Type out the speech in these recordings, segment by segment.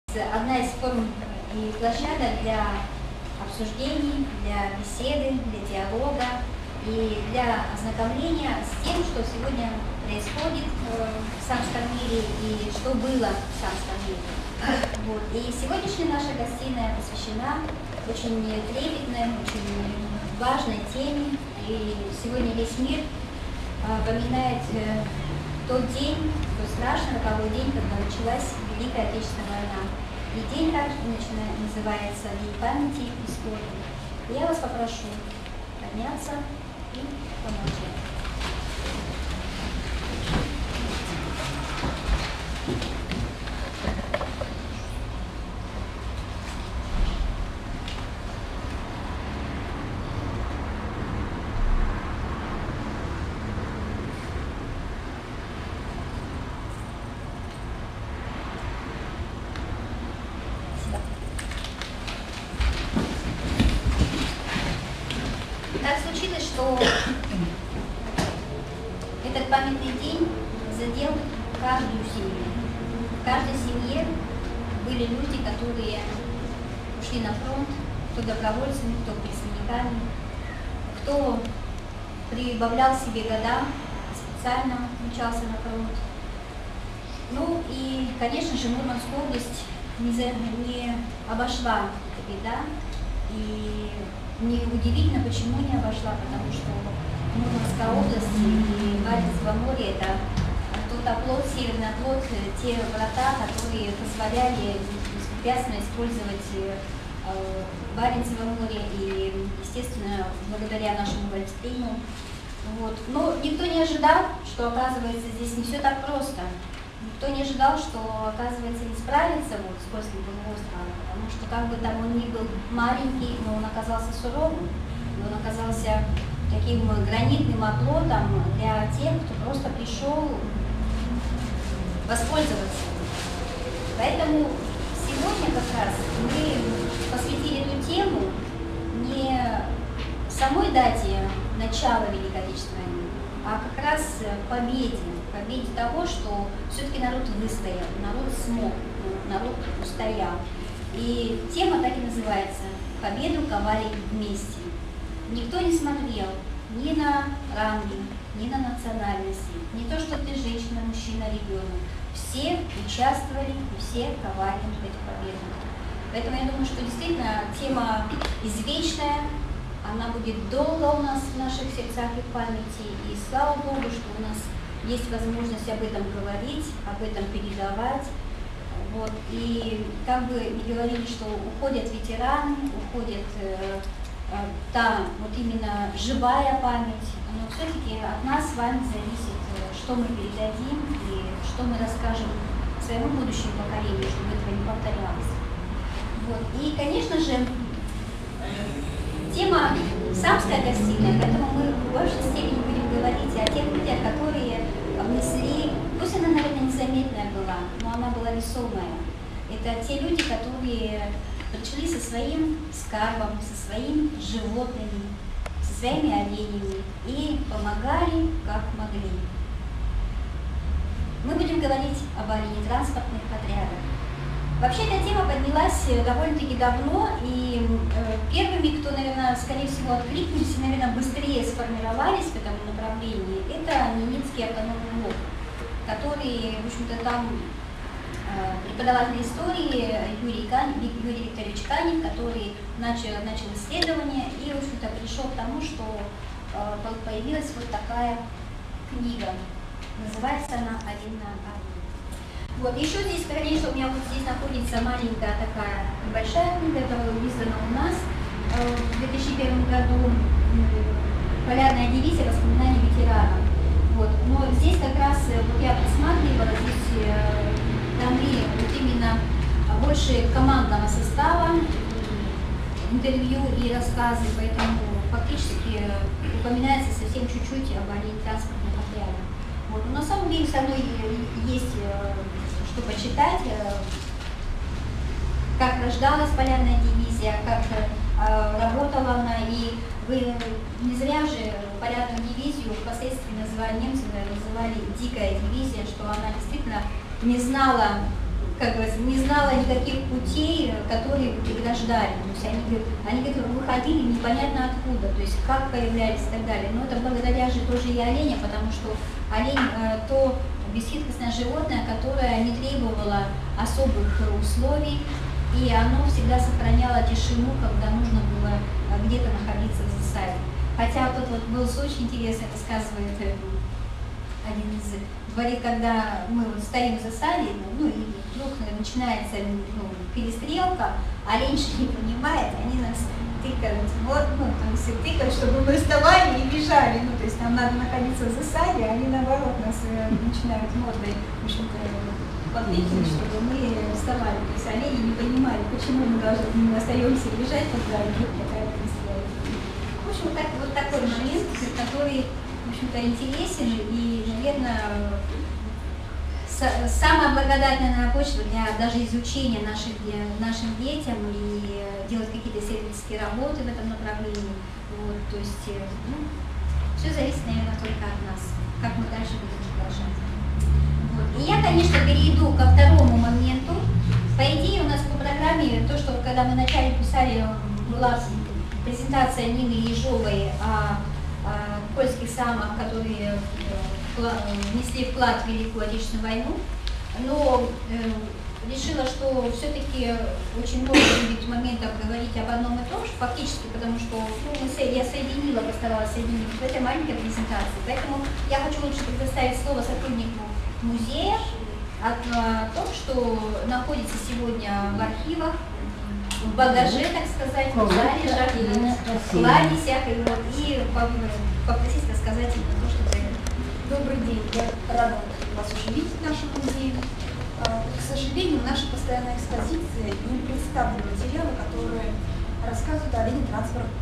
Одна из форм и площадок для обсуждений, для беседы, для диалога и для ознакомления с тем, что сегодня происходит в Самском мире и что было в Самском мире. Вот. И сегодняшняя наша гостиная посвящена очень трепетной, очень важной теме. И сегодня весь мир поминает тот день, тот страшный роковой день, когда началась Великая Отечественная война. И день также называется День памяти истории. Я вас попрошу подняться и помолчать. Так случилось, что этот памятный день задел каждую семью. В каждой семье были люди, которые ушли на фронт, кто добровольцами, кто призывниками, кто прибавлял себе года, специально мчался на фронт. Ну и, конечно же, Мурманскую область не обошла эта беда. И неудивительно, почему не обошла, потому что Мурманская область и Баренцево море – это тот оплот, северный оплот, те врата, которые позволяли беспрепятственно использовать Баренцево море и, естественно, благодаря нашему Гольфстриму. Вот. Но никто не ожидал, что, оказывается, здесь не все так просто. Никто не ожидал, что, оказывается, не справится с Кольским полуостровом, потому что как бы там он ни был маленький, но он оказался суровым, и он оказался таким гранитным оплотом для тех, кто просто пришел воспользоваться. Поэтому сегодня как раз мы посвятили эту тему не самой дате начала Великой Отечественной войны, а как раз победе того, что все-таки народ выстоял, народ смог, народ устоял. И тема так и называется «Победу ковали вместе». Никто не смотрел ни на ранги, ни на национальности, не то, что ты женщина, мужчина, ребенок. Все участвовали и все ковали эту победу. Поэтому я думаю, что действительно тема извечная, она будет долго у нас в наших сердцах и памяти. И слава Богу, что у нас есть возможность об этом говорить, об этом передавать. Вот. И как бы не говорили, что уходят ветераны, уходит та вот именно живая память, но все-таки от нас с вами зависит, что мы передадим и что мы расскажем своему будущему поколению, чтобы этого не повторялось. Вот. И, конечно же, тема Самская гостиная, поэтому мы в большей степени будем говорить о тех людях, которые внесли, пусть она, наверное, незаметная была, но она была весомая. Это те люди, которые пришли со своим скарбом, со своими животными, со своими оленями и помогали, как могли. Мы будем говорить об оленетранспортных отрядах. Вообще эта тема поднялась довольно-таки давно, и первыми, кто, наверное, скорее всего откликнулись и, наверное, быстрее сформировались в этом направлении, это Ненецкий автономный блок, который, в общем-то, там преподаватель истории Юрий Викторович Канев, который начал исследование и, в общем-то, пришел к тому, что появилась вот такая книга. Называется она «Один на один». Вот, еще здесь, конечно, у меня вот здесь находится маленькая такая небольшая книга, которая издана у нас в 2001 году, «Полярная дивизия. Воспоминания ветеранов». Вот. Но здесь как раз, вот я просматривала, здесь даны вот именно больше командного состава, интервью и рассказы, поэтому фактически упоминается совсем чуть-чуть об транспортных отрядах. Вот. Но на самом деле со мной есть что почитать, как рождалась полярная дивизия, как работала она, и вы не зря же полярную дивизию впоследствии немцы называли «дикая дивизия», что она действительно не знала как говорится, не знала никаких путей, которые бы преграждали. То есть они выходили непонятно откуда, то есть как появлялись и так далее. Но это благодаря же тоже и оленя, потому что олень то бесхитростное животное, которое не требовало особых условий, и оно всегда сохраняло тишину, когда нужно было где-то находиться в засаде. Хотя тут вот был очень интересно, рассказывает один из говорит, когда мы вот стоим в засаде, ну и вдруг начинается перестрелка, олень же не понимает, они нас тыкают, вот, ну, то есть тыкают, чтобы мы вставали и бежали, ну, то есть нам надо находиться в засаде, а они наоборот нас начинают мордой, в общем-то, подтыкивать, чтобы мы вставали, то есть олени не понимали, почему мы остаемся бежать, когда они какая-то перестрелка. В общем, вот такой момент, который, в общем-то, интересен и, наверное, самая благодатная почва для даже изучения нашим детям и делать какие-то исследовательские работы в этом направлении. Вот, то есть, все зависит, наверное, только от нас, как мы дальше будем продолжать. Вот. И я, конечно, перейду ко второму моменту. По идее, у нас по программе, то, что когда мы вначале писали, была презентация Нины Ежовой о польских самых, которые внесли вклад в Великую Отечественную войну, но решила, что все-таки очень много будет моментов говорить об одном и том же, фактически, потому что я постаралась соединить в этой маленькой презентации. Поэтому я хочу лучше предоставить слово сотруднику музея о том, что находится сегодня в архивах, в багаже, так сказать, в залежах, в кладезях, и попросить рассказать им то, что вы. Добрый день, я рада вас уже видеть в нашем музее. К сожалению, в нашей постоянной экспозиции не представлены материалы, которые рассказывают о линиях транспорта.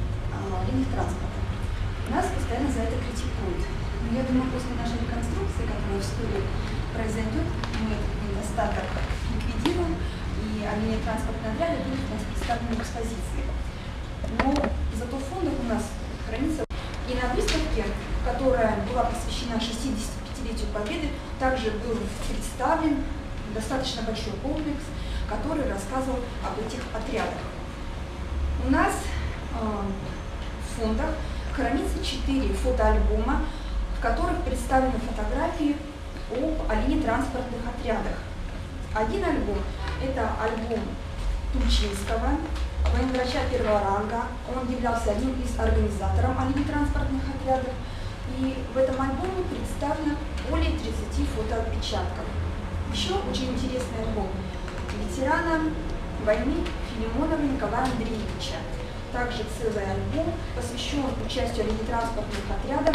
Нас постоянно за это критикуют. Но я думаю, после нашей реконструкции, которая вскоре произойдет, мы этот недостаток ликвидируем, и о линиях транспортной отряда будут у нас представлены в экспозиции. Но зато в фондах у нас хранится. И на выставке, которая была посвящена 65-летию Победы, также был представлен достаточно большой комплекс, который рассказывал об этих отрядах. У нас в фондах хранится 4 фотоальбома, в которых представлены фотографии о линии-транспортных отрядах. Один альбом – это альбом Тульчинского, военврача первого ранга. Он являлся одним из организаторов линий-транспортных отрядов. И в этом альбоме представлено более 30 фотоотпечатков. Еще очень интересный альбом ветерана войны Филимонова Николая Андреевича. Также целый альбом посвящен участию в линий-транспортных отрядах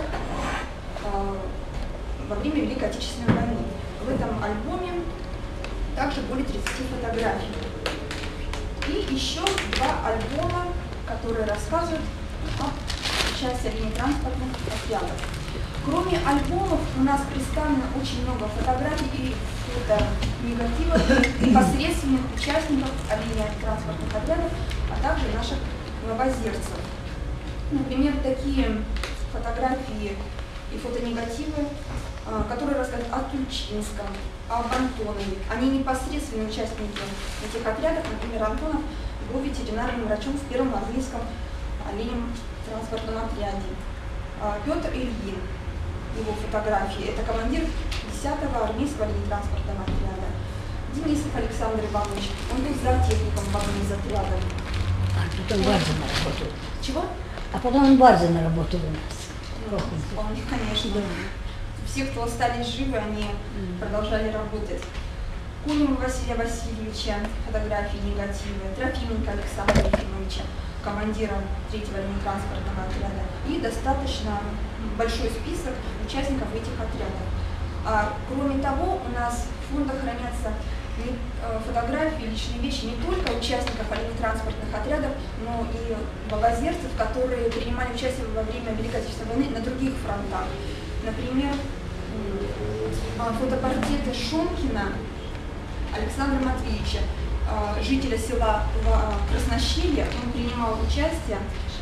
во время Великой Отечественной войны. В этом альбоме также более 30 фотографий. И еще 2 альбома, которые рассказывают о участии в линий-транспортных отрядах. Кроме альбомов у нас представлено очень много фотографий и фото-негативов непосредственных участников линий-транспортных отрядов, а также наших новозерцев. Например, такие фотографии и фотонегативы, которые рассказывают о Тульчинском, об Антонове. Они непосредственные участники этих отрядов. Например, Антонов был ветеринарным врачом в первом армейском линейном-транспортном отряде. Петр Ильин, его фотографии, это командир 10-го армейского линейно-транспортного отряда. Денисов Александр Иванович, он был зоотехником в одном из отрядов. А потом Барзина работал. Чего? А потом он Барзина работал у нас. Вполне, конечно. Да. Все, кто остались живы, они продолжали работать. Кунева Василия Васильевича, фотографии, негативы. Трофименко Александра Ефимовича, командира 3-го линейно-транспортного отряда. И достаточно большой список участников этих отрядов. Кроме того, у нас в фондах хранятся фотографии, личные вещи не только участников линейно-транспортных отрядов, но и белозерцев, которые принимали участие во время Великой Отечественной войны на других фронтах. Например, фотопортреты Шумкина Александра Матвеевича, жителя села Краснощелье. Он принимал участие.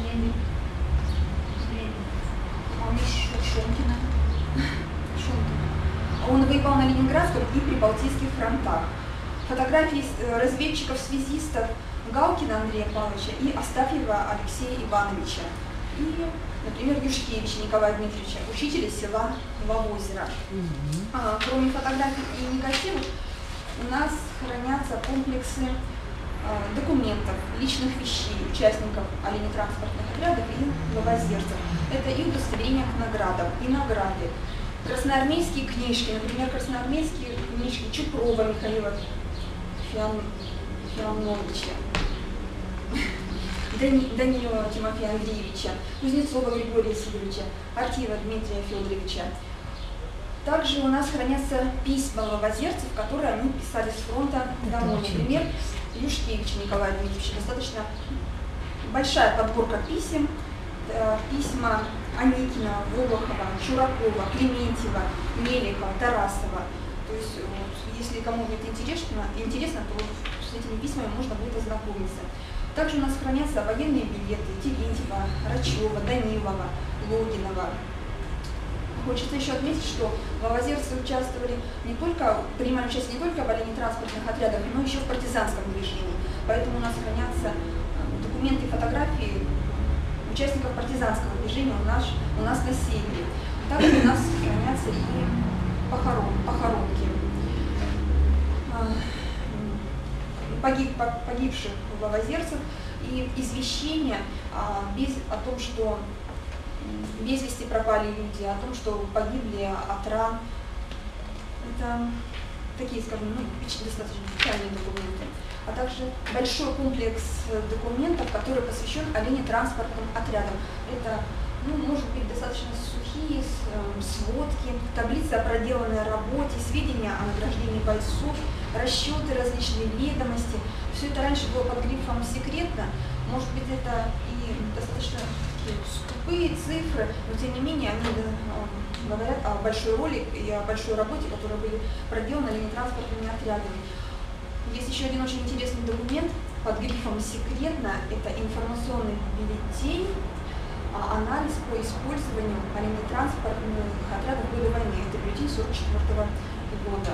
Шумкина. Он воевал на Ленинградском и Прибалтийских фронтах. фотографии разведчиков-связистов Галкина Андрея Павловича и Астафьева Алексея Ивановича. И, например, Юшкевича Николая Дмитриевича, учителя села Новоозеро. Кроме фотографий и негативов, у нас хранятся комплексы документов, личных вещей участников оленетранспортных отрядов и новозерцев. Это и удостоверения к наградам, и награды. Красноармейские книжки, например, красноармейские книжки Чупрова Михаила Феоновича, Данила Тимофея Андреевича, Кузнецова Григория Сидоровича, Артеева Дмитрия Федоровича. Также у нас хранятся письма новозерцев, которые они писали с фронта домой. Например, Юшкевича Николая Дмитриевича. Достаточно большая подборка писем. Письма Аникина, Волохова, Чуракова, Клементьева, Меликова, Тарасова. То есть, если кому-нибудь интересно, то с этими письмами можно будет ознакомиться. Также у нас хранятся военные билеты Терентьева, Рачева, Данилова, Логинова. Хочется еще отметить, что новозерцы участвовали принимали участие не только в оленетранспортных отрядах, но еще в партизанском движении. Поэтому у нас хранятся документы и фотографии участников партизанского движения у нас на севере. Также у нас хранятся и похоронки погибших новозерцев и извещения о том, что без вести пропали люди, о том, что погибли от ран. Это такие, скажем, достаточно печальные документы. А также большой комплекс документов, который посвящен оленетранспортным отрядам. Это, может быть, достаточно сухие сводки, таблицы о проделанной работе, сведения о награждении бойцов, расчеты, различные ведомости. Все это раньше было под грифом «секретно». Может быть, это и достаточно скупые цифры, но тем не менее они говорят о большой роли и о большой работе, которая были проделаны оленетранспортными отрядами. Есть еще один очень интересный документ под грифом «секретно». Это информационный бюллетень, анализ по использованию оленетранспортных отрядов в годы войны. Это бюллетень 1944 года.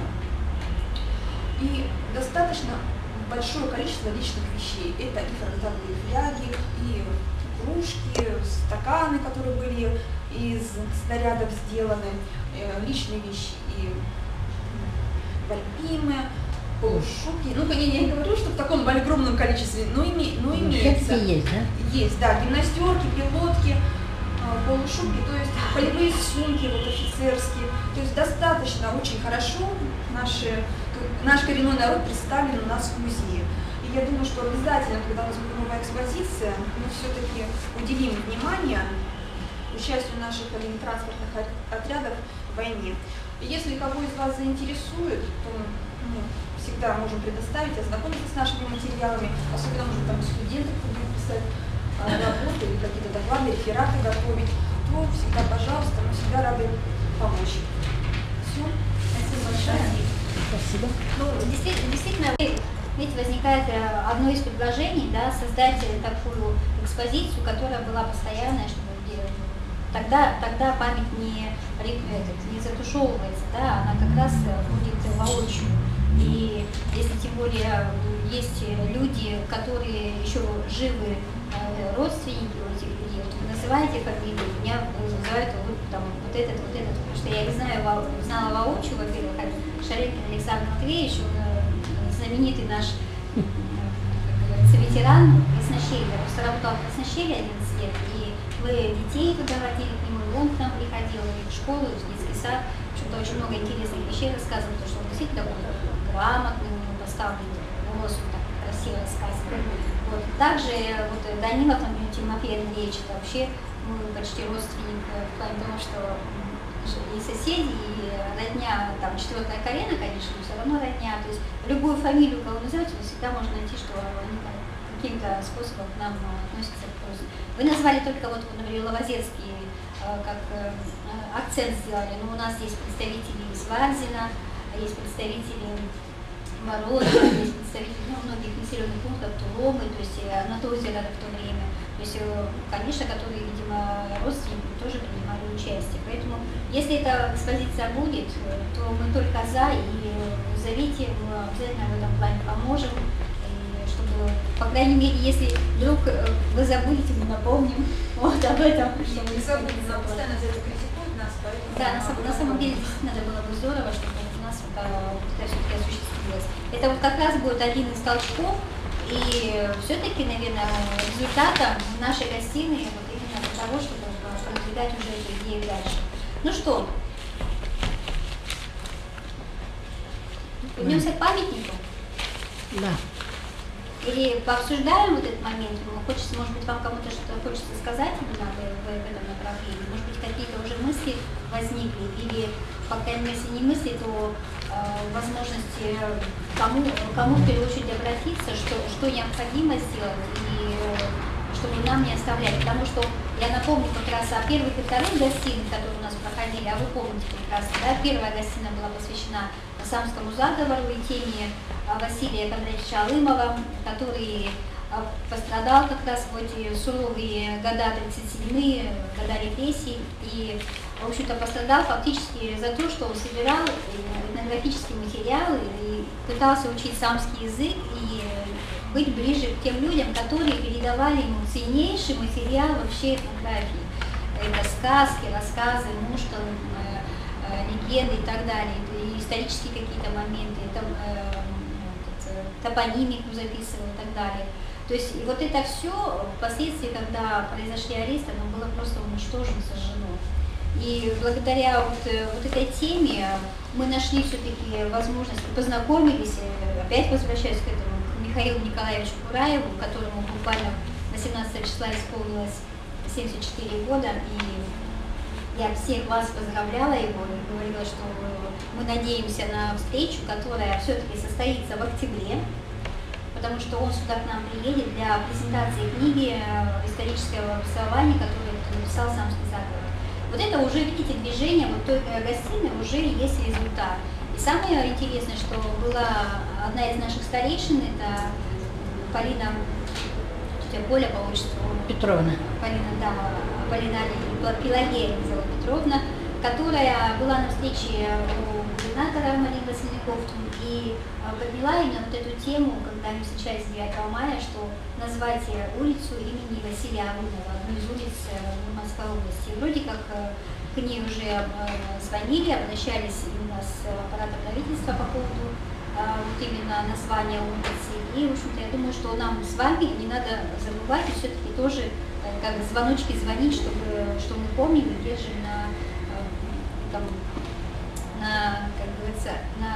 И достаточно большое количество личных вещей. Это и фронтовые фляги, и кружки, стаканы, которые были из снарядов сделаны, личные вещи и вальпимы, полушубки. Я не говорю, что в таком огромном количестве, но имеется. Есть, да? Есть, да, гимнастерки, пилотки, полушубки, то есть полевые сумки офицерские. То есть достаточно, очень хорошо наш коренной народ представлен у нас в музее. И я думаю, что обязательно, когда у нас будет новая экспозиция, мы все-таки уделим внимание участию наших оленетранспортных отрядов в войне. И если кого из вас заинтересует, то мы всегда можем предоставить, ознакомиться с нашими материалами, особенно, может, там студенты будут писать работы или какие-то доклады, рефераты готовить, то всегда, пожалуйста, мы всегда рады помочь. Все. Спасибо большое. Спасибо. Действительно, ведь возникает одно из предложений, создать такую экспозицию, которая была постоянная, чтобы тогда память не затушевывается, она как раз будет воочию. И если тем более есть люди, которые еще живы, родственники этих людей, вы называете фамилии, меня называют вот этот, потому что я их знала воочию, во-первых, Шарекин Александр Матвеевич, он знаменитый наш, ветеран краснощелья, просто работал в краснощелье 11 лет, и вы детей туда водили к нему, и он к нам приходил, и в школу, и в детский сад, что-то очень много интересных вещей рассказывал, потому что он действительно такой грамотный, поставленный, голос он так красиво рассказывал. Также Данила Тимофей Андреевич, это вообще почти родственник в плане того, что и соседи, и родня, четвертое колено, конечно, но все равно родня. То есть любую фамилию, кого назовете, всегда можно найти, что они каким-то способом к нам относятся к просьбе. Вы назвали только например, Ловозерский, как акцент сделали, но у нас есть представители из Варзина, есть представители Мороза, есть представители многих населенных пунктов, Туломы, то есть Анатозера в то время. То есть, конечно, которые, видимо, родственники тоже принимали участие. Поэтому, если эта экспозиция будет, то мы только за, и зовите, мы обязательно в этом плане поможем. И чтобы, по крайней мере, если вдруг вы забудете, мы напомним вот об этом. И мы забудем, нам постоянно за это критикуют нас, поэтому... Да, на самом деле действительно это было бы здорово, чтобы у нас это все-таки осуществилось. Это вот как раз будет один из толчков, и все-таки, наверное, результатом нашей гостиной вот именно для того, чтобы продвигать уже эту идею дальше. Ну что, вернемся к памятнику? Да. Или пообсуждаем вот этот момент? Хочется, может быть, вам кому-то что-то хочется сказать именно в этом направлении? Может быть, какие-то уже мысли возникли? Или, по крайней мере, если не мысли, то возможности кому в первую очередь обратиться, что необходимо сделать, и чтобы нам не оставляли. Потому что я напомню как раз о первых и вторых гостиных, которые у нас проходили, а вы помните прекрасно, да, первая гостиная была посвящена Самскому заговору и теме Василия Кондратьевича Алымова, который пострадал как раз в эти суровые года 37-е, года репрессий, и, в общем-то, пострадал фактически за то, что он собирал этнографические материалы и пытался учить самский язык и быть ближе к тем людям, которые передавали ему ценнейший материал вообще этнографии. Это сказки, рассказы, муштан, легенды и так далее, и исторические какие-то моменты, топонимику записывал и так далее. То есть и вот это все впоследствии, когда произошли аресты, оно было просто уничтожено, сожжено. И благодаря вот этой теме мы нашли все-таки возможность, познакомились, опять возвращаюсь к этому, к Михаилу Николаевичу Кураеву, которому буквально 18 числа исполнилось 74 года, и я всех вас поздравляла его и говорила, что мы надеемся на встречу, которая все-таки состоится в октябре, потому что он сюда к нам приедет для презентации книги исторического образования, которую написал Самский заговор. Вот это уже, видите, движение, вот той гостиной уже есть результат. И самое интересное, что была одна из наших старейшин, это Полина, Коля по отчеству Петровна. Полина, да, Полина Пелагея Петровна, которая была на встрече у губернатора Марии Васильевны Ковтун и подняла именно вот эту тему, когда мы встречались 9 мая, что назвать улицу имени Василия Алымова, одну из улиц Мурманской области. Вроде как к ней уже звонили, обращались именно с аппаратом правительства по поводу вот именно названия улицы. И, в общем-то, я думаю, что нам с вами не надо забывать и все-таки тоже как звоночки звонить, что мы помним и держим как говорится,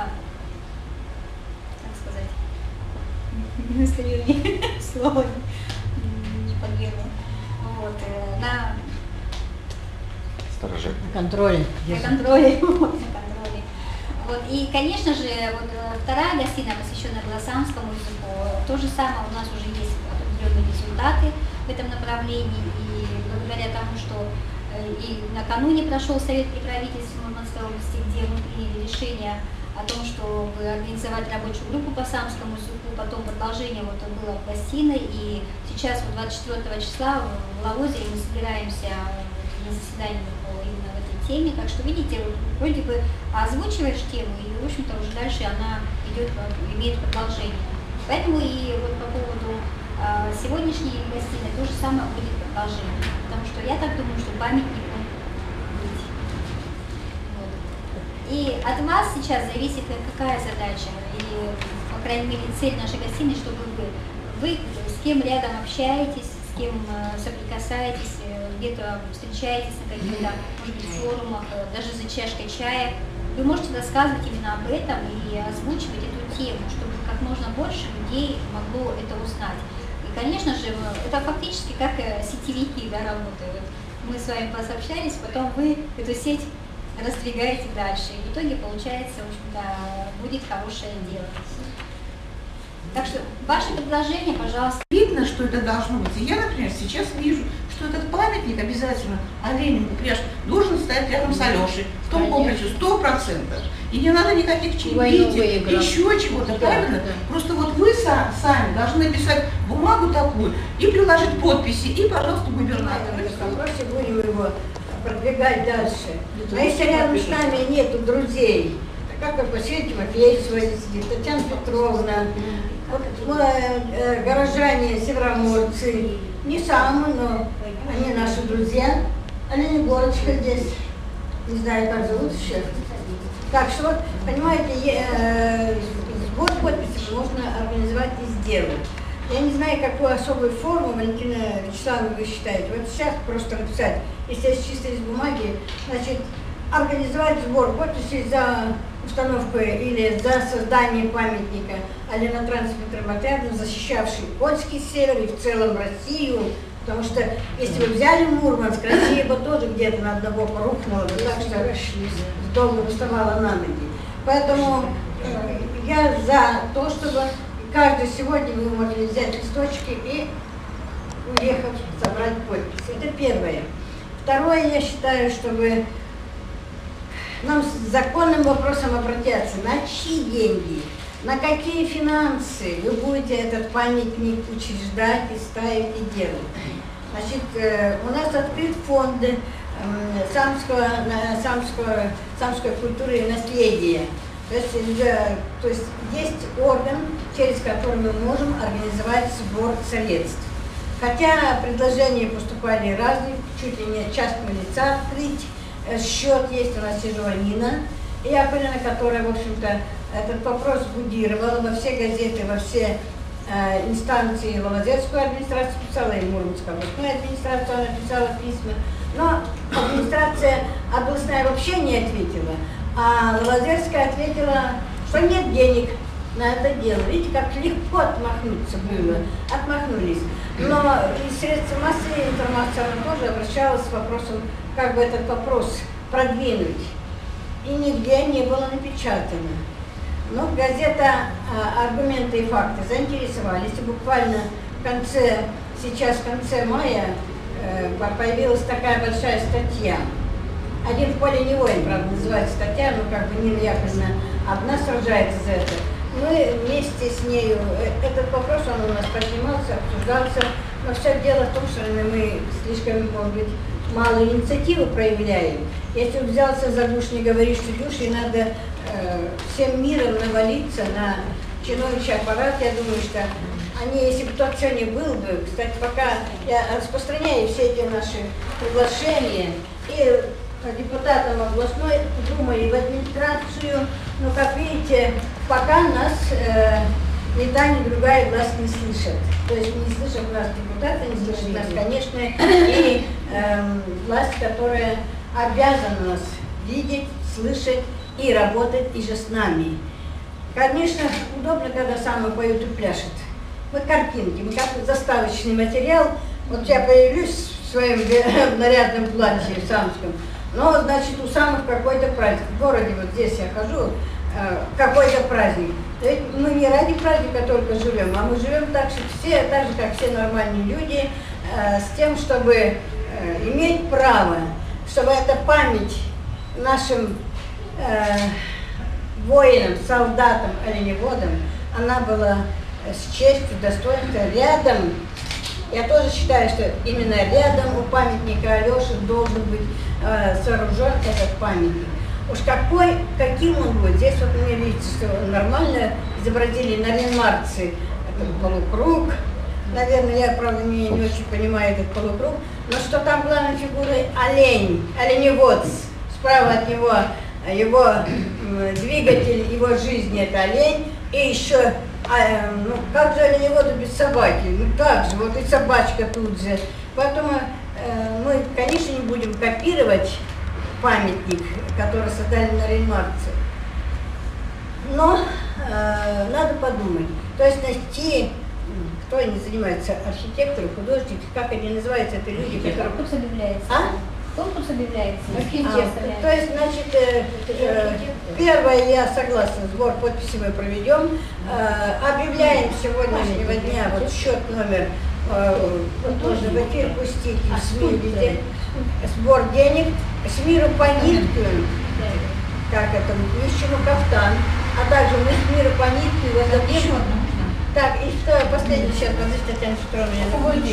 как сказать, слово не подверну. Вот, на стороже. Контроле. На контроле. Вот, и, конечно же, вот вторая гостиная, посвященная была самскому языку, то же самое у нас уже есть определенные результаты в этом направлении, и благодаря тому, что и накануне прошел совет при правительстве Мурманской области, где мы приняли решение о том, чтобы организовать рабочую группу по самскому языку, потом продолжение вот было в гостиной, и сейчас вот 24 числа в Лавозе мы собираемся на заседании именно в этой теме, так что видите, вроде бы озвучиваешь тему, и в общем-то уже дальше она имеет продолжение. Поэтому и вот по поводу сегодняшней гостиной то же самое будет продолжение, потому что я так думаю, что памятник он будет. Вот. И от вас сейчас зависит какая задача, и, по крайней мере, цель нашей гостиной, чтобы вы с кем рядом общаетесь, с кем соприкасаетесь, где-то встречаетесь на каких-то, может быть, форумах, даже за чашкой чая, вы можете рассказывать именно об этом и озвучивать эту тему, чтобы как можно больше людей могло это узнать. И, конечно же, это фактически как сетевики, да, работают. Мы с вами посообщались, потом вы эту сеть раздвигаете дальше. И в итоге получается, в общем-то, будет хорошее дело. Так что ваши предложения, пожалуйста. Видно, что это должно быть. И я, например, сейчас вижу, что этот памятник обязательно Ленину должен стоять рядом с Алешей в том комплексе 100%. И не надо никаких чаепитий, еще чего-то, правильно? Да. Просто вот вы сами должны написать бумагу такую и приложить подписи, и, пожалуйста, губернатор. Просто будем его продвигать дальше. А если рядом с нами нету друзей, как Василий Тимофеевич сегодня сидит, Татьяна Петровна, вот, горожане, североморцы, не самые, но они наши друзья. Алина Горочка здесь, не знаю, как зовут еще. Так что вот, понимаете, сбор подписей можно организовать и сделать. Я не знаю, какую особую форму, Валентина Вячеславовна, вы считаете. Вот сейчас просто написать, если есть чисто из бумаги, значит, организовать сбор подписей за установку или за создание памятника Алена Трансмитрополитану, защищавшей польский север и в целом Россию. Потому что если вы взяли Мурманск, Россия бы тоже где-то на одного рухнула, так что долго вставала на ноги. Поэтому я за то, чтобы каждый сегодня вы могли взять листочки и, уехав, собрать подписи. Это первое. Второе, я считаю, чтобы нам с законным вопросом обратиться, на чьи деньги, на какие финансы вы будете этот памятник учреждать и ставить и делать. Значит, у нас открыт фонд самской культуры и наследия. То есть есть орган, через который мы можем организовать сбор средств. Хотя предложения поступали разные, чуть ли не от частного лица открыть. Счет есть у нас Нина Яковлевна, которая, в общем-то, этот вопрос будировала во все газеты, во все инстанции Ловозерскую администрацию писала, и Мурманскую областную администрацию она писала письма. Но администрация областная вообще не ответила, а Ловозерская ответила, что нет денег на это дело. Видите, как легко отмахнуться было, отмахнулись. Но и средства массовой информации она тоже обращалась с вопросом, как бы этот вопрос продвинуть. И нигде не было напечатано. Но газета «Аргументы и факты» заинтересовались, и буквально сейчас в конце мая появилась такая большая статья. «Один в поле не воин», правда, называется статья, но как бы Нина Яковлевна одна сражается за это. Мы вместе с нею, этот вопрос, он у нас поднимался, обсуждался, но все дело в том, что мы слишком, может быть, мало инициативы проявляем. Если взялся за гуш, не говоришь, что дюш, и надо всем миром навалиться на чиновничий аппарат, я думаю, что они, если бы тот сегодня был бы, кстати, пока я распространяю все эти наши приглашения и депутатам областной думы и в администрацию, но, как видите, пока нас ни та, ни другая власть не слышит. То есть не слышат нас депутаты, не слышат нас, конечно, и власть, которая обязана нас видеть, слышать и работать и же с нами. Конечно, удобно, когда самые поют и пляшут. Мы картинки, мы как заставочный материал. Вот я появлюсь в своем нарядном платье в Самском, но, значит, у самых какой-то праздник. В городе, вот здесь я хожу, какой-то праздник. Ведь мы не ради праздника только живем, а мы живем так же, как все нормальные люди, с тем, чтобы иметь право, чтобы эта память нашим воинам, солдатам, оленеводам, она была с честью, достоинством рядом. Я тоже считаю, что именно рядом у памятника Алёши должен быть сооружен этот памятник. Уж каким он будет, здесь вот мне видите, что нормально изобразили на ренмарце этот полукруг. Наверное, я, правда, не очень понимаю этот полукруг, но что там главной фигурой олень, оленевод. Справа от него его двигатель его жизни – это олень, и еще, ну как же оленеводу без собаки, ну так же, вот и собачка тут же. Поэтому мы, конечно, не будем копировать памятник, который создали на Рейнмарце, но надо подумать, то есть найти, кто они занимаются, архитекторы, художники, как они называются, это люди, которые… Конкурс объявляется. Конкурс объявляется. То есть, значит, первое, я согласна, сбор подписей мы проведем. Объявляем с сегодняшнего дня вот счет номер, вот тоже в эфир пустить, в СМИ везде, сбор денег, с миру по нитку, как это, нищему кафтан, а также мы с миру по нитку его задержим. Так, и что последнее сейчас, подождите, Татьяна Петровна,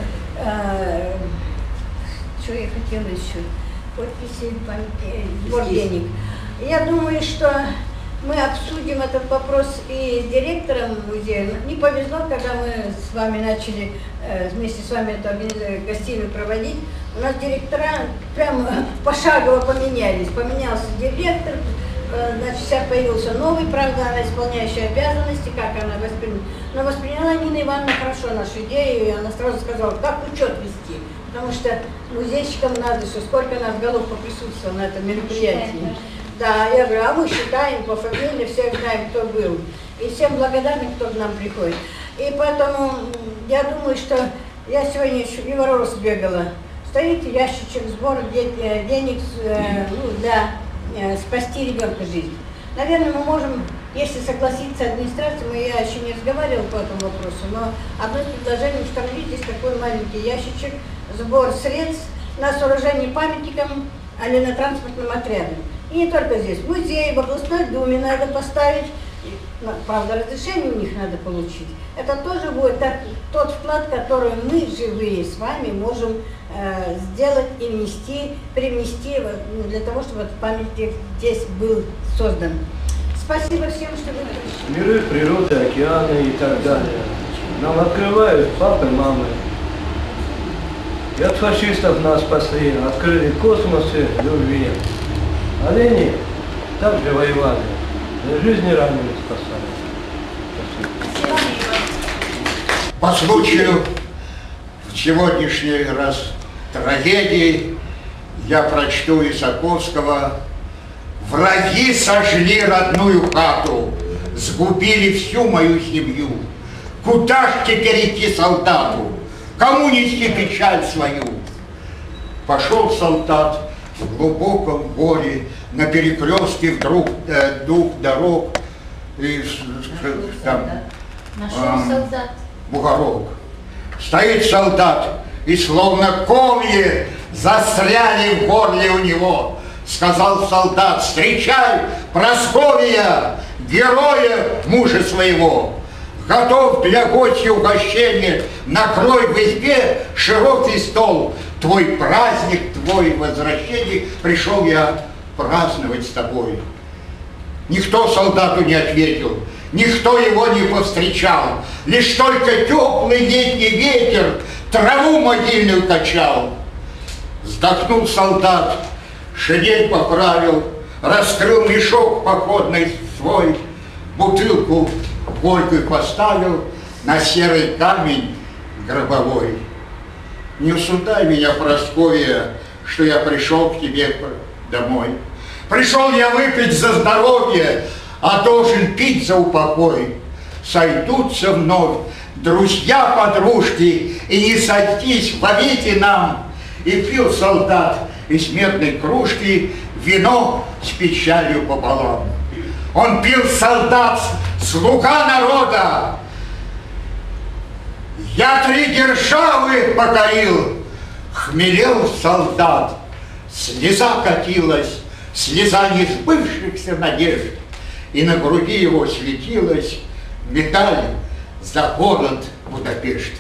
что я хотела еще? Подписи, сбор денег. Я думаю, что мы обсудим этот вопрос и с директором музея. Не повезло, когда мы с вами начали вместе с вами эту гостиную проводить. У нас директора прямо пошагово поменялись. Поменялся директор, значит, сейчас появился новый, правда, она исполняющая обязанности, как она восприняла. Но восприняла Нина Ивановна хорошо нашу идею, и она сразу сказала, как учет вести. Потому что музейщикам надо, что сколько нас голов поприсутствовало на этом мероприятии. Да, я говорю, а мы считаем по фамилии, все знаем, кто был. И всем благодарны, кто к нам приходит. И поэтому я думаю, что я сегодня еще в Европу сбегала. Стоит ящичек сбора денег для спасти ребенка жизнь. Наверное, мы можем, если согласится администрация, я еще не разговаривала по этому вопросу, но одно из предложений установить здесь такой маленький ящичек, сбор средств на сооружение памятникам, а не на транспортном отряде. И не только здесь. В музее, в областной думе надо поставить, правда, разрешение у них надо получить. Это тоже будет тот вклад, который мы, живые, с вами можем сделать и привнести для того, чтобы этот памятник здесь был создан. Спасибо всем, что вы пришли. Миры, природы, океаны и так далее. Нам открывают папы, мамы. И от фашистов нас спасли, открыли космосы любви. Олени также воевали, за жизни раненых спасали. Спасибо. По случаю сегодняшней раз трагедии я прочту Исаковского: «Враги сожгли родную хату, сгубили всю мою семью. Куда ж теперь идти солдату? Кому нести печаль свою?» Пошел солдат в глубоком горе, на перекрестке вдруг двух дорог, и там бугорок. Стоит солдат, и словно комья застряли в горле у него. Сказал солдат: «Встречай, Прасковья, героя мужа своего! Готов для гостя угощения, накрой в избе широкий стол. Твой праздник, твой возвращение, пришел я праздновать с тобой». Никто солдату не ответил, никто его не повстречал, лишь только теплый летний ветер траву могильную качал. Вздохнул солдат, шинель поправил, раскрыл мешок походный свой, бутылку горькую поставил на серый камень гробовой. Не осуждай меня, Прасковья, что я пришел к тебе домой. Пришел я выпить за здоровье, а должен пить за упокой. Сойдутся вновь друзья-подружки, и не сойтись вовеки нам. И пил солдат из медной кружки вино с печалью пополам. Он пил, солдат, слуга народа. Я 3 державы покорил. Хмелел солдат, слеза катилась, слеза несбывшихся надежд, и на груди его светилась медаль за город Будапешт.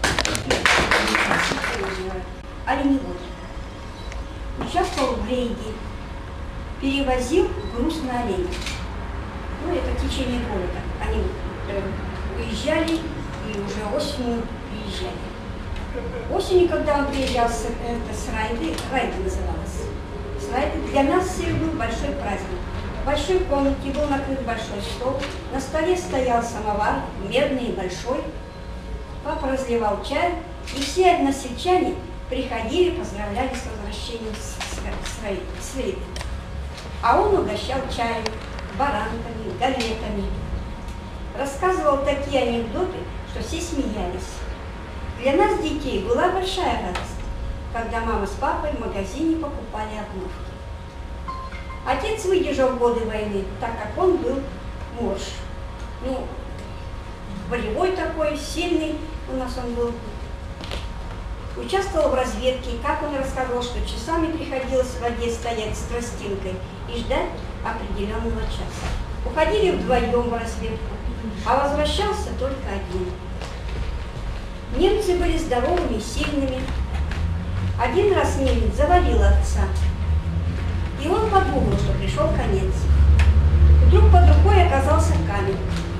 Оленевод участвовал в рейде, перевозил груз на оленей. Ну, это в течение года. Они уезжали и уже осенью приезжали. Осенью, когда он приезжал с райды, райда называлась. С райды для нас всех был большой праздник. В большой комнате был накрыт большой стол, на столе стоял самовар, медный и большой. Папа разливал чай, и все односельчане приходили, поздравляли с возвращением с рейда. А он угощал чаем, баранками, галетами. Рассказывал такие анекдоты, что все смеялись. Для нас, детей, была большая радость, когда мама с папой в магазине покупали обновки. Отец выдержал годы войны, так как он был морж. Ну, волевой такой, сильный у нас он был. Участвовал в разведке, как он рассказывал, что часами приходилось в воде стоять с тростинкой и ждать определенного часа. Уходили вдвоем в разведку, а возвращался только один. Немцы были здоровыми, сильными. Один раз немец завалил отца, и он подумал, что пришел конец. Вдруг под рукой оказался камень.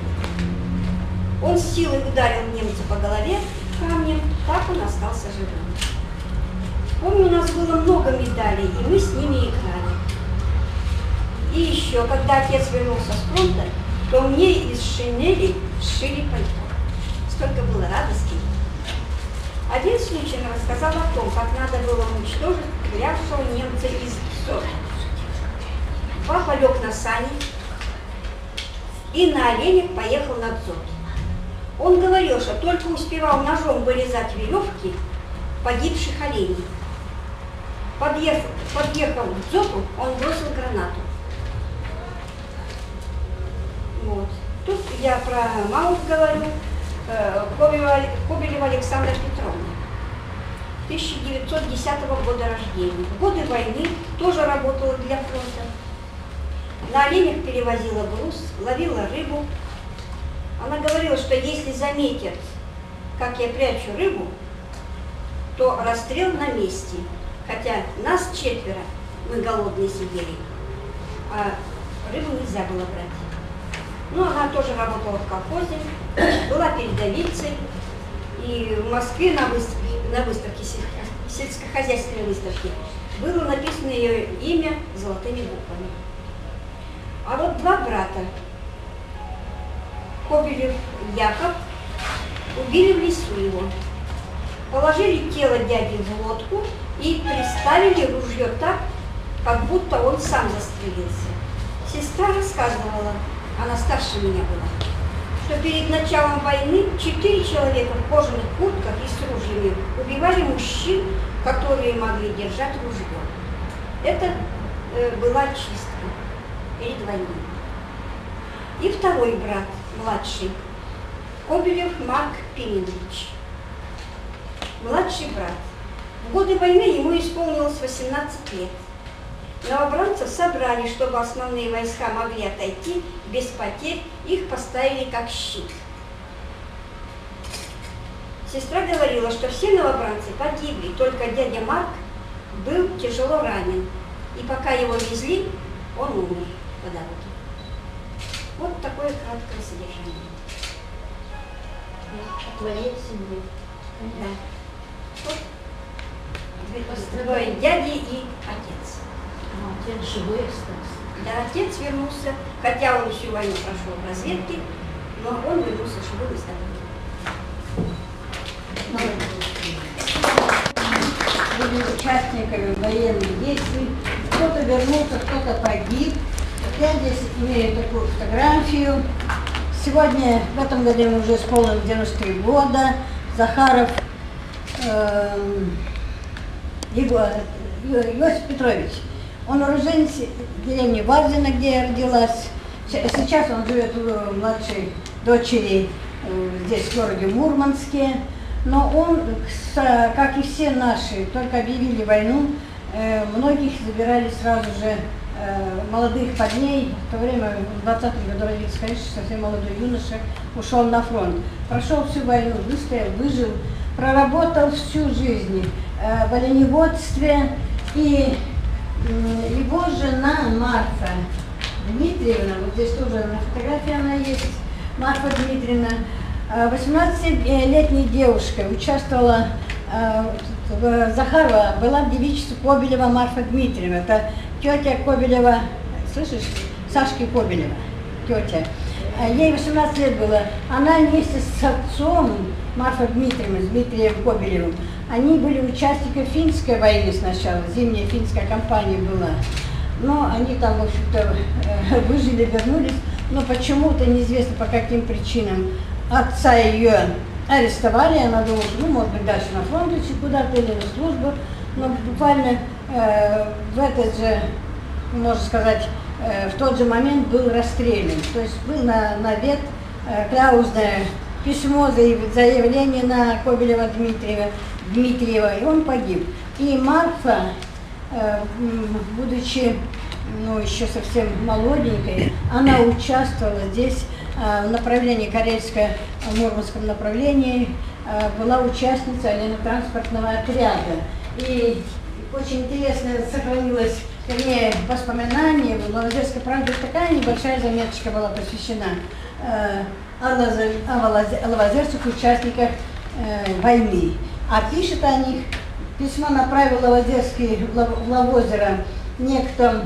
Он с силой ударил немца по голове камнем, так он остался живым. Помню, у нас было много медалей, и мы с ними играли. И еще, когда отец вернулся с фронта, то мне из шинели сшили пальто. Столько было радости. Один случай рассказал о том, как надо было уничтожить стрелявшего немца из СО. Папа лег на сани и на оленях поехал на дзот. Он говорил, что только успевал ножом вырезать веревки погибших оленей. Подъехав к дзоту, он бросил гранату. Вот. Тут я про маму говорю, Кобелева Александра Петровна, 1910 года рождения. В годы войны тоже работала для фронта. На оленях перевозила груз, ловила рыбу. Она говорила, что если заметят, как я прячу рыбу, то расстрел на месте. Хотя нас 4, мы голодные сидели, а рыбу нельзя было брать. Ну, она тоже работала в колхозе, была передовицей. И в Москве на выставке, сельскохозяйственной выставке, было написано ее имя золотыми буквами. А вот 2 брата, Кобелев Яков, убили в лесу его. Положили тело дяди в лодку и приставили ружье так, как будто он сам застрелился. Сестра рассказывала, она старше меня была, что перед началом войны 4 человека в кожаных куртках и с ружьями убивали мужчин, которые могли держать ружье. Это была чистка перед войной. И второй брат, младший, Кобелев Марк Пименович, младший брат. В годы войны ему исполнилось 18 лет. Новобранцев собрали, чтобы основные войска могли отойти без потерь, их поставили как щит. Сестра говорила, что все новобранцы погибли, только дядя Марк был тяжело ранен. И пока его везли, он умер по дороге. Вот такое краткое содержание. О твоей семье. Да. Вот. 2 дяди и отец. Отец живой остался. Да, отец вернулся, хотя он всю войну прошел в разведке, но он вернулся живым и здоровым. Были участниками военных действий. Кто-то вернулся, кто-то погиб. Я здесь имею такую фотографию. Сегодня, в этом году ему уже исполнилось 93 года. Захаров Иосиф Петрович. Он уроженец деревни Варзина, где я родилась. Сейчас он живет у младшей дочери здесь, в городе Мурманске. Но он, как и все наши, только объявили войну, многих забирали сразу же, молодых парней. В то время, в 20-х годах родился, конечно, совсем молодой юноша, ушел на фронт. Прошел всю войну, выстоял, выжил, проработал всю жизнь в оленеводстве. И его жена Марфа Дмитриевна, вот здесь тоже на фотографии она есть, Марфа Дмитриевна, 18-летняя девушка, участвовала Захарова, была в девичестве Кобелева Марфа Дмитриевна. Это тетя Кобелева, слышишь, Сашки Кобелева, тетя. Ей 18 лет было. Она вместе с отцом Марфа Дмитриевна, с Дмитрием Кобелевым, они были участниками финской войны сначала, зимняя финская кампания была. Но они там, в общем-то, выжили, вернулись, но почему-то, неизвестно по каким причинам, отца ее арестовали, она думала, ну, может быть, дальше на фронт идти куда-то или на службу, но буквально в этот же, можно сказать, в тот же момент был расстрелян. То есть был навет, кляузное письмо, заявление на Кобелева Дмитриева, и он погиб. И Марфа, будучи еще совсем молоденькой, она участвовала здесь в направлении Карельско-Мурманском направлении, была участницей оленотранспортного отряда. И очень интересно сохранилась вернее, воспоминания в Лавазерской правде такая небольшая заметочка была посвящена о лавазерских участниках войны. А пишет о них, письмо направил Лавазерский в Лавозеро некто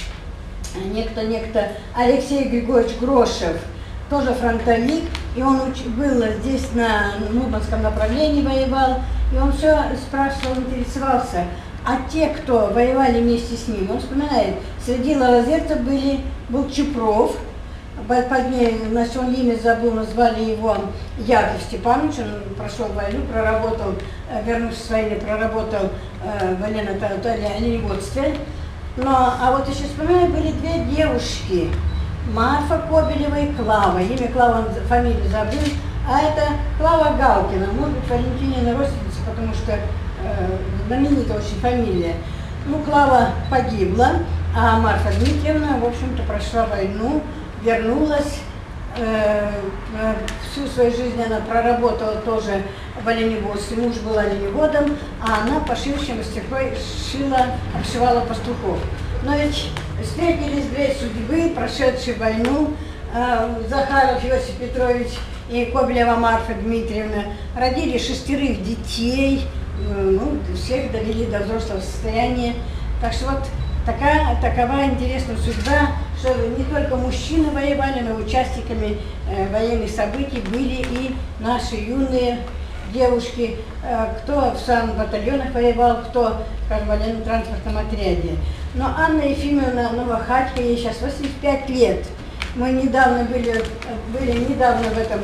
Алексей Григорьевич Грошев, тоже фронтовик, и он был здесь на Мурманском направлении, воевал, и он все спрашивал, интересовался. А те, кто воевали вместе с ним, он вспоминает, среди лавазерцев был Чупров, позднее, значит, он имя забыл, назвали его Яков Степанович, он прошел войну, проработал, вернувшись с войны, проработал в оленеводстве. А вот еще вспоминаю, были две девушки, Марфа Кобелева и Клава. Имя Клава, фамилию забыл, а это Клава Галкина, может быть, Валентинина родственница, потому что знаменитая очень фамилия. Клава погибла, а Марфа Дмитриевна, в общем-то, прошла войну, вернулась. Всю свою жизнь она проработала тоже в оленеводстве. Муж был оленеводом, а она пошившей мастерской обшивала пастухов. Но ведь встретились две судьбы, прошедшие войну, Захаров Иосиф Петрович и Кобелева Марфа Дмитриевна, родили 6 детей, всех довели до взрослого состояния. Так что вот такова интересная судьба, что не только мужчины воевали, но участниками военных событий были и наши юные девушки, кто в самых батальонах воевал, кто в военно-транспортном отряде. Но Анна Ефимовна Новохатько, ей сейчас 85 лет. Мы недавно были в этом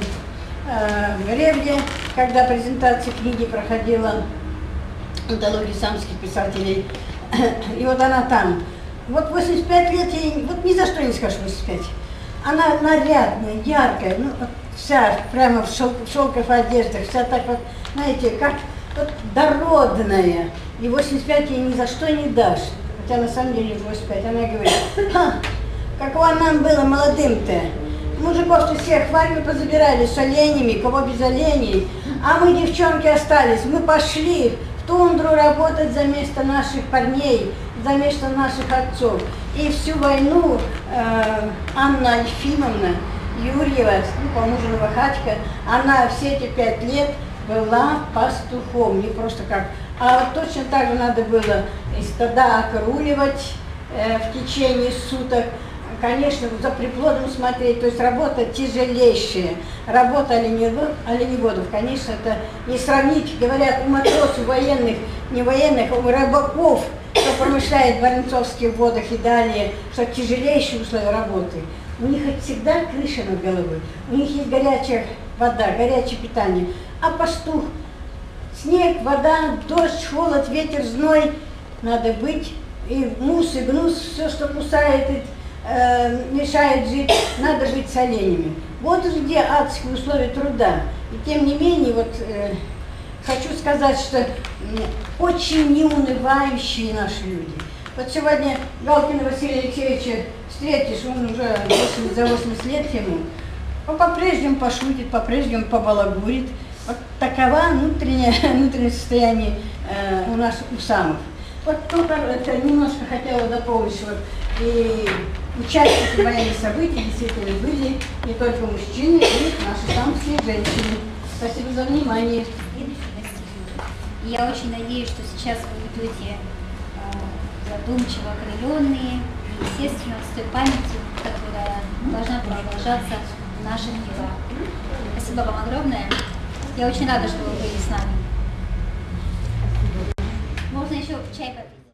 Ревне, когда презентация книги проходила, антологии самских писателей. И вот она там. Вот 85 лет, ей вот ни за что не скажешь 85. Она нарядная, яркая, вся прямо в шелковых одеждах, вся так вот, знаете, как вот дородная. И 85 ей ни за что не дашь. Хотя на самом деле 85. Она говорит, каково нам было молодым-то. Мужиков-то всех в армию позабирали с оленями, кого без оленей. А мы, девчонки, остались. Мы пошли в тундру работать за место наших парней, за место наших отцов. И всю войну Анна Ефимовна Юрьева, по мужу Новохатько, она все эти 5 лет была пастухом, не просто как. А вот точно так же надо было стада окруливать в течение суток, конечно, за приплодом смотреть, то есть работа тяжелейшая. Работа оленеводов, конечно, это не сравнить, говорят, у матросов военных, не военных, а у рыбаков, кто промышляет в Воронцовских водах и далее, что тяжелейшие условия работы. У них всегда крыша над головой, у них есть горячая вода, горячее питание. А пастух, снег, вода, дождь, холод, ветер, зной, надо быть, и мус, и гнус, все, что кусает, мешает жить, надо быть с оленями. Вот где адские условия труда. И тем не менее, вот хочу сказать, что очень неунывающие наши люди. Вот сегодня Галкина Василия Алексеевича встретишь, он уже за 80 лет ему, он по-прежнему пошутит, по-прежнему побалагурит. Вот такова внутреннее состояние у нас у самых. Вот только это немножко хотела дополнить, вот, и участники военных событий действительно были не только мужчины, и наши самские женщины. Спасибо за внимание. Я очень надеюсь, что сейчас вы идете задумчиво окрыленные, и, естественно, с той памятью, которая должна продолжаться в наших делах. Спасибо вам огромное. Я очень рада, что вы были с нами. Можно еще чай попить.